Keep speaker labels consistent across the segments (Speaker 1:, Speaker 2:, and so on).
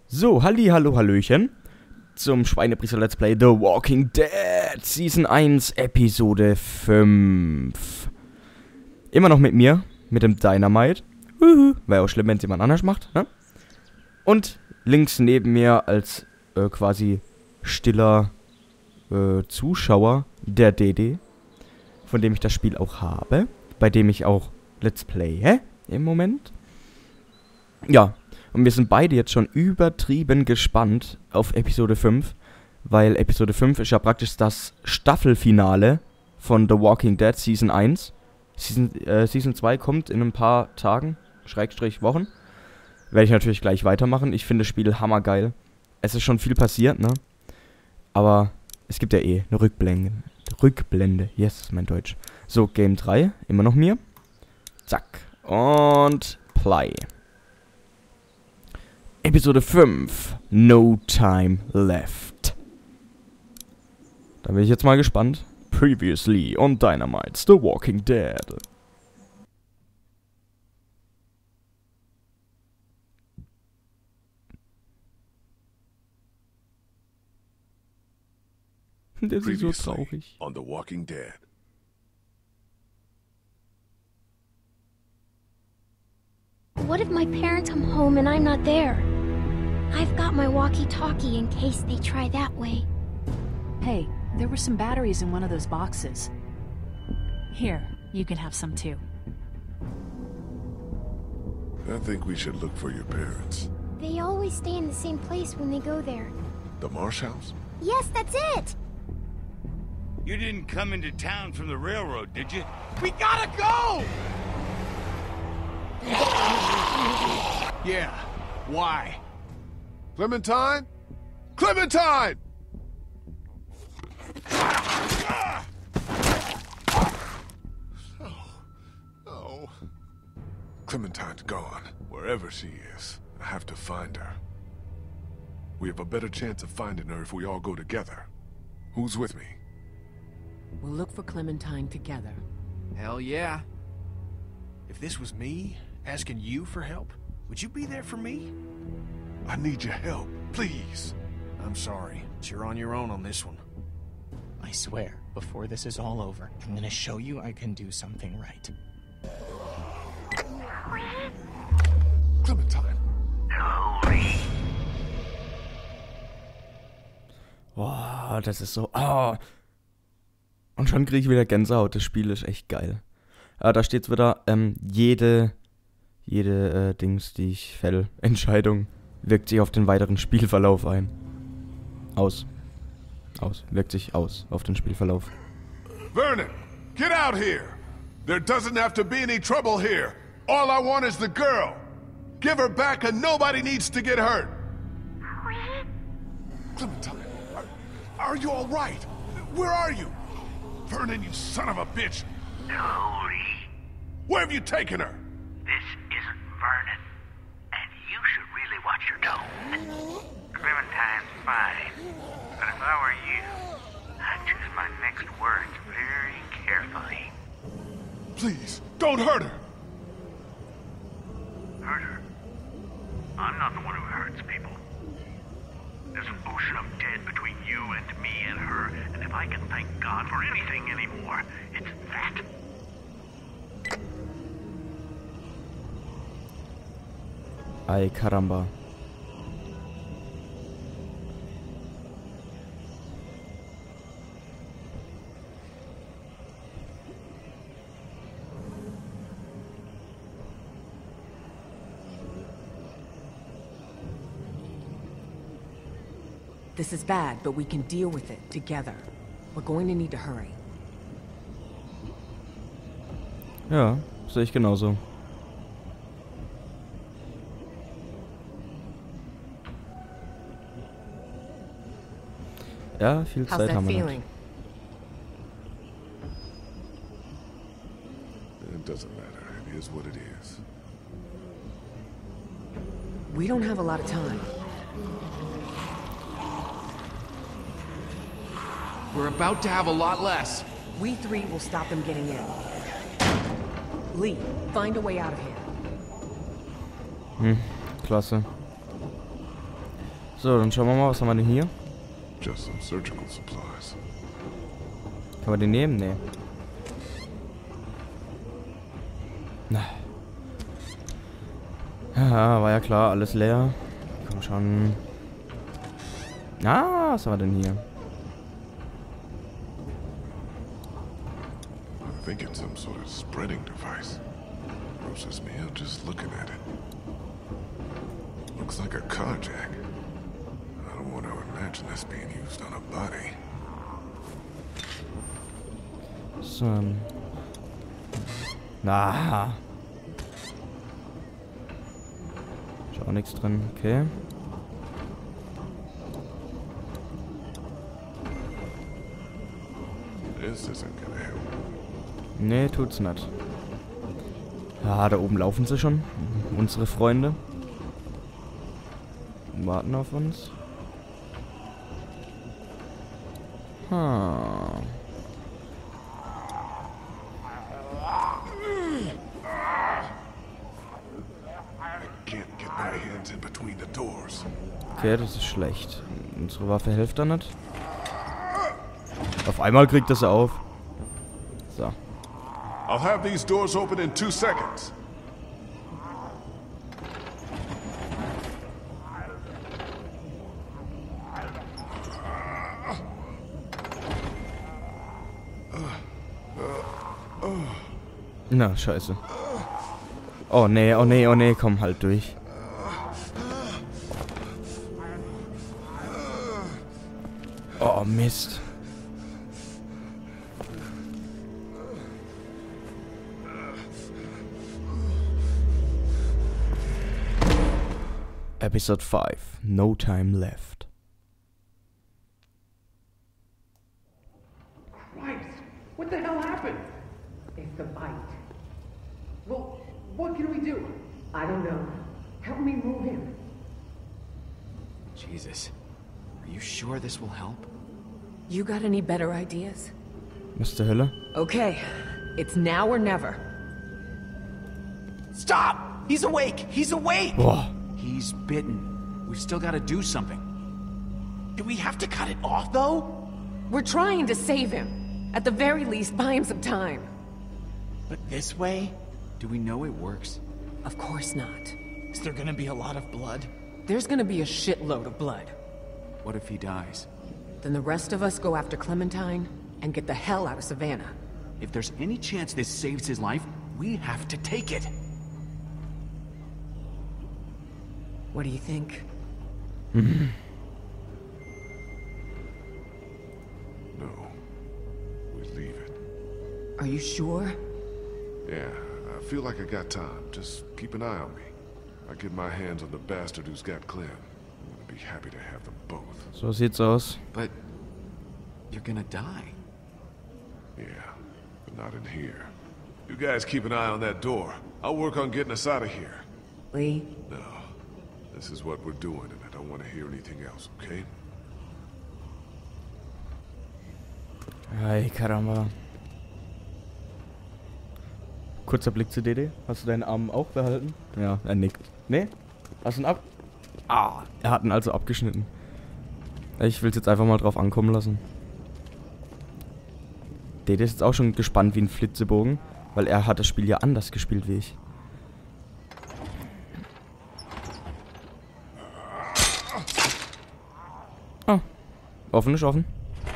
Speaker 1: So, hallo, hallöchen zum Schweinepriester Let's Play The Walking Dead Season 1, Episode 5. Immer noch mit mir, mit dem Dynamite. Wäre auch schlimm, wenn es jemand anders macht, ne? Und links neben mir als quasi stiller Zuschauer der DD, von dem ich das Spiel auch habe, bei dem ich auch Let's Play im Moment. Ja. Und wir sind beide jetzt schon übertrieben gespannt auf Episode 5, weil Episode 5 ist ja praktisch das Staffelfinale von The Walking Dead Season 1. Season 2 kommt in ein paar Tagen, Schrägstrich Wochen. Werde ich natürlich gleich weitermachen. Ich finde das Spiel hammergeil. Es ist schon viel passiert, ne? Aber es gibt ja eine Rückblende. Yes, ist mein Deutsch. So, Game 3, immer noch mir. Zack. Und Play. Episode 5, No Time Left. Da bin ich jetzt mal gespannt. Previously on Dynamite's The Walking Dead. Der ist so traurig.
Speaker 2: On The Walking Dead.
Speaker 3: What if my parents come home and I'm not there? I've got my walkie-talkie in case they try that way.
Speaker 4: Hey, there were some batteries in one of those boxes. Here, you can have some too.
Speaker 2: I think we should look for your parents.
Speaker 3: They always stay in the same place when they go there.
Speaker 2: The Marsh House?
Speaker 3: Yes, that's it!
Speaker 5: You didn't come into town from the railroad, did you?
Speaker 6: We gotta go! Yeah, why?
Speaker 2: Clementine? Clementine! Oh. Clementine's gone. Wherever she is, I have to find her. We have a better chance of finding her if we all go together. Who's with me?
Speaker 7: We'll look for Clementine together.
Speaker 6: Hell yeah. If this was me, asking you for help, would you be there for me?
Speaker 2: I need your help, please.
Speaker 6: I'm sorry, but you're on your own on this one.
Speaker 8: I swear, before this is all over, I'm gonna show you I can do something right.
Speaker 2: Clementine.
Speaker 1: Boah, das ist so... Oh. Und schon kriege ich wieder Gänsehaut. Das Spiel ist echt geil. Da steht wieder, jede Dings, die ich fälle, Entscheidung, wirkt sich auf den weiteren Spielverlauf ein. Wirkt sich aus auf den Spielverlauf.
Speaker 2: Vernon, get out here! There doesn't have to be any trouble here. All I want is the girl. Give her back and nobody needs to get hurt. Clementine, are you all right? Where are you? Vernon, you son of a bitch!
Speaker 5: Lee,
Speaker 2: Where have you taken her?
Speaker 5: this isn't Vernon, and you should really watch your tone. Clementine's fine, but if I were you, I'd choose my next words very carefully.
Speaker 2: Please, don't hurt her!
Speaker 5: Hurt her? I'm not the one who hurts people. There's an ocean of dead between you and me and her, and if I can thank God for anything anymore, it's that.
Speaker 1: Ay, caramba.
Speaker 7: This is bad, but we can deal with it together. We're going to need to hurry.
Speaker 1: Ja, sehe ich genauso. Ja, viel
Speaker 7: How's
Speaker 1: Zeit
Speaker 7: that
Speaker 1: haben wir
Speaker 7: feeling?
Speaker 2: It doesn't matter. It is what it is.
Speaker 7: We don't have a lot of time.
Speaker 6: We're about to have a lot less.
Speaker 7: We three will stop them getting in. Lee, find a way out of here.
Speaker 1: Klasse. So, dann schauen wir mal, was haben wir denn hier?
Speaker 2: Just some surgical supplies.
Speaker 1: Kann man den nehmen? Nee. Na. Ja, war ja klar, alles leer. Komm schon. Ah, was haben wir denn hier?
Speaker 2: I think it's some sort of spreading device. Grosses me out just looking at it. Looks like a carjack. I don't want to imagine this being used on a body.
Speaker 1: So. Na. Ist auch nichts drin, okay.
Speaker 2: This isn't gonna help.
Speaker 1: Nee, tut's nicht. Ja, da oben laufen sie schon. Unsere Freunde. Warten auf uns.
Speaker 2: Can't get my hands in between the doors.
Speaker 1: Okay, das ist schlecht. Unsere Waffe hilft da nicht. Auf einmal kriegt er sie auf. So.
Speaker 2: I'll have these doors open in 2 seconds.
Speaker 1: Na, scheiße. Oh nee, oh nee, oh nee, komm halt durch. Oh, Mist. Episode 5. No time left.
Speaker 9: Christ! What the hell happened? It's the bite. Well, what can we do? I don't know. Help me move him.
Speaker 6: Jesus. Are you sure this will help?
Speaker 7: You got any better ideas?
Speaker 1: Was zur Hölle?
Speaker 7: Okay, it's now or never.
Speaker 6: Stop! He's awake! He's awake!
Speaker 1: Boah.
Speaker 6: He's bitten. We've still got to do something. Do we have to cut it off, though?
Speaker 7: We're trying to save him. At the very least, buy him some time.
Speaker 6: But this way? Do we know it works?
Speaker 7: Of course not.
Speaker 6: Is there gonna be a lot of blood?
Speaker 7: There's gonna be a shitload of blood.
Speaker 6: What if he dies?
Speaker 7: Then the rest of us go after Clementine and get the hell out of Savannah.
Speaker 6: If there's any chance this saves his life, we have to take it.
Speaker 7: What do you think?
Speaker 2: No. We leave it.
Speaker 7: Are you sure?
Speaker 2: Yeah, I feel like I got time. Just keep an eye on me. I get my hands on the bastard who's got Clem. I'm gonna be happy to have them both.
Speaker 1: So sieht's aus.
Speaker 6: But you're gonna die.
Speaker 2: Yeah, but not in here. You guys keep an eye on that door. I'll work on getting us out of here.
Speaker 7: Lee?
Speaker 2: No. This is what we're doing, and I don't want to hear anything else, okay?
Speaker 1: Ay, caramba. Kurzer Blick zu Dede. Hast du deinen Arm auch behalten? Ja, er nickt. Nee? Hast du ihn ab... Ah, er hat ihn also abgeschnitten. Ich will es jetzt einfach mal drauf ankommen lassen. Dede ist jetzt auch schon gespannt wie ein Flitzebogen, weil er hat das Spiel ja anders gespielt wie ich. Oh, offen ist offen.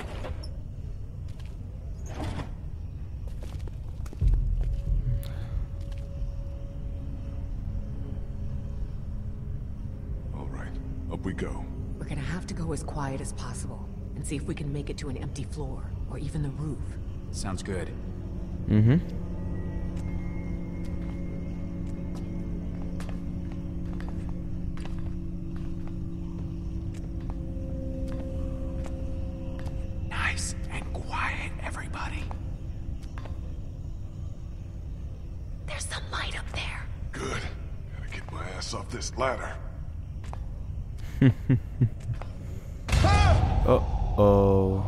Speaker 2: Up we go.
Speaker 7: We're gonna have to go as quiet as possible and see if we can make it to an empty floor or even the roof.
Speaker 6: Sounds good.
Speaker 1: Mhm.
Speaker 6: Nice and quiet, everybody.
Speaker 3: There's some light up there.
Speaker 2: Good. Gotta get my ass off this ladder.
Speaker 1: Oh, oh.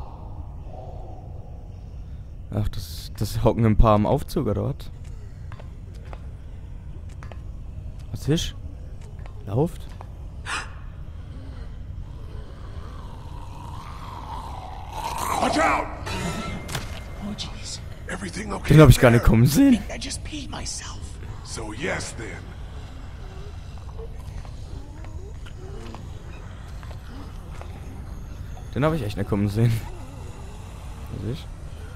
Speaker 1: Ach, das hocken ein paar am Aufzug, oder was? Was ist? Lauft?
Speaker 2: Watch out!
Speaker 8: Oh, jeez.
Speaker 2: Everything okay?
Speaker 1: Den habe ich gar
Speaker 2: there?
Speaker 1: nicht kommen sehen.
Speaker 8: I just peed myself.
Speaker 2: So yes, then.
Speaker 1: Den habe ich echt nicht kommen sehen. Was ich?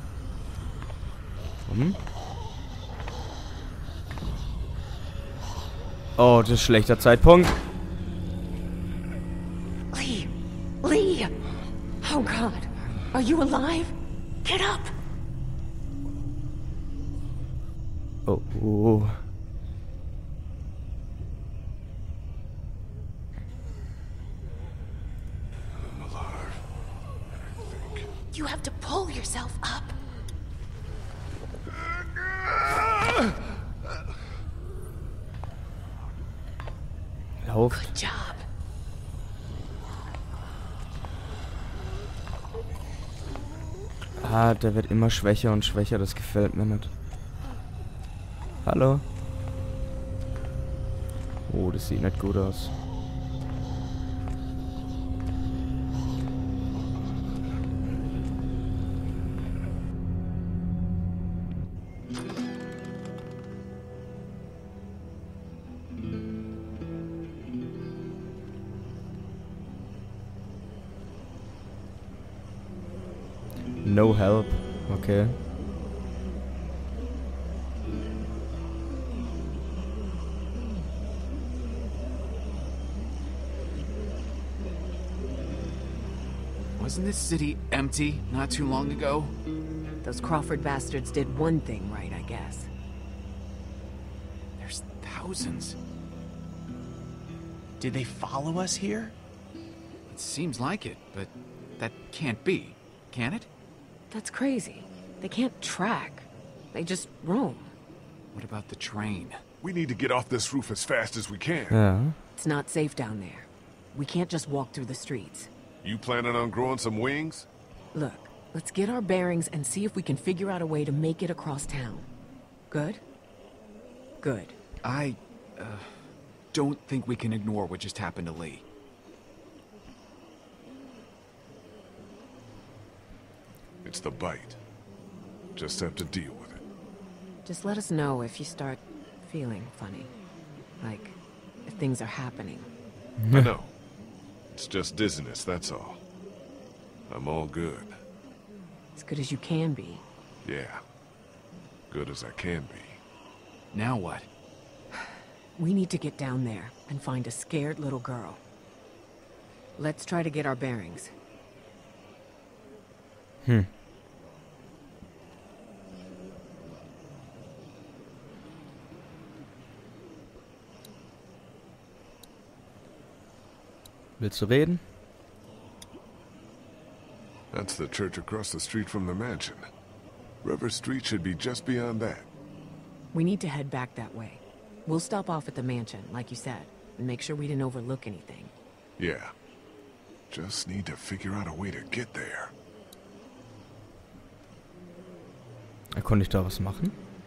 Speaker 1: Oh, das ist ein schlechter Zeitpunkt.
Speaker 7: Lee! Lee! Oh God! Are you alive? Get up!
Speaker 1: Oh, oh.
Speaker 2: I'm alive. I think.
Speaker 7: You have to pull yourself up.
Speaker 1: Lauft.
Speaker 7: Good job.
Speaker 1: Ah, der wird immer schwächer und schwächer. Das gefällt mir nicht. Hallo? Oh, das sieht nicht gut aus. No help. Okay.
Speaker 6: Wasn't this city empty not too long ago?
Speaker 7: Those Crawford bastards did one thing right, I guess.
Speaker 6: There's thousands.
Speaker 8: Did they follow us here?
Speaker 6: It seems like it, but that can't be, can it?
Speaker 7: That's crazy. They can't track. They just roam.
Speaker 6: What about the train?
Speaker 2: We need to get off this roof as fast as we can.
Speaker 1: Ja.
Speaker 7: It's not safe down there. We can't just walk through the streets.
Speaker 2: You planning on growing some wings?
Speaker 7: Look, let's get our bearings and see if we can figure out a way to make it across town. Good? Good.
Speaker 6: I don't think we can ignore what just happened to Lee.
Speaker 2: It's the bite. Just have to deal with it.
Speaker 7: Just let us know if you start feeling funny. Like, if things are happening.
Speaker 2: I know. It's just dizziness, that's all. I'm all good.
Speaker 7: As good as you can be.
Speaker 2: Yeah. Good as I can be.
Speaker 6: Now what?
Speaker 7: We need to get down there and find a scared little girl. Let's try to get our bearings.
Speaker 1: Willst du reden?
Speaker 2: That's the church across the street from the mansion. River Street should be just beyond that.
Speaker 7: We need to head back that way. We'll stop off at the mansion, like you said, and make sure we didn't overlook anything.
Speaker 2: Yeah. Just need to figure out a way to get there.
Speaker 1: Konnte ich da was machen?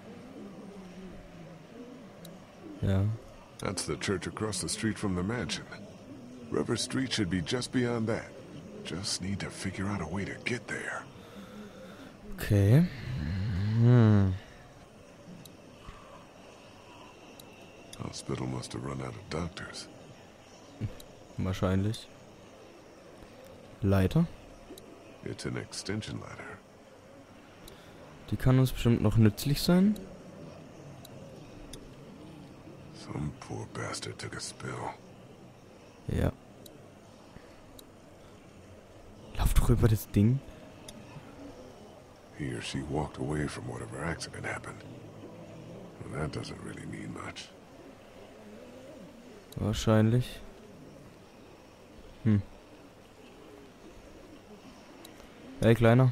Speaker 1: Ja.
Speaker 2: That's the church across the street from the mansion. River Street should be just beyond that. Just need to figure out a way to get there.
Speaker 1: Okay.
Speaker 2: Hospital must have run out of doctors.
Speaker 1: Wahrscheinlich. Leiter.
Speaker 2: It's an extension ladder.
Speaker 1: Die kann uns bestimmt noch nützlich sein.
Speaker 2: Some poor bastard took a spill.
Speaker 1: Ja. Lauf doch über das Ding.
Speaker 2: He or she walked away from whatever accident happened. Well, that doesn't really mean much.
Speaker 1: Wahrscheinlich. Hey, Kleiner.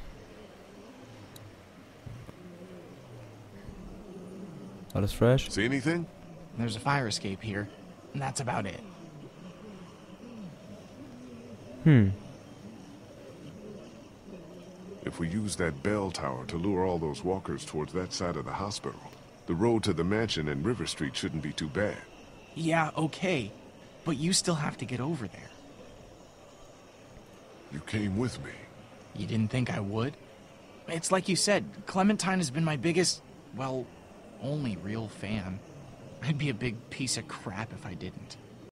Speaker 1: Alles fresh?
Speaker 2: See anything?
Speaker 8: There's a fire escape here, and that's about it.
Speaker 2: If we use that bell tower to lure all those walkers towards that side of the hospital, the road to the mansion and River Street shouldn't be too bad.
Speaker 8: Yeah, okay. But you still have to get over there.
Speaker 2: You came with me.
Speaker 8: You didn't think I would? It's like you said, Clementine has been my biggest, well, only real fan. I'd be a big piece of crap if I didn't.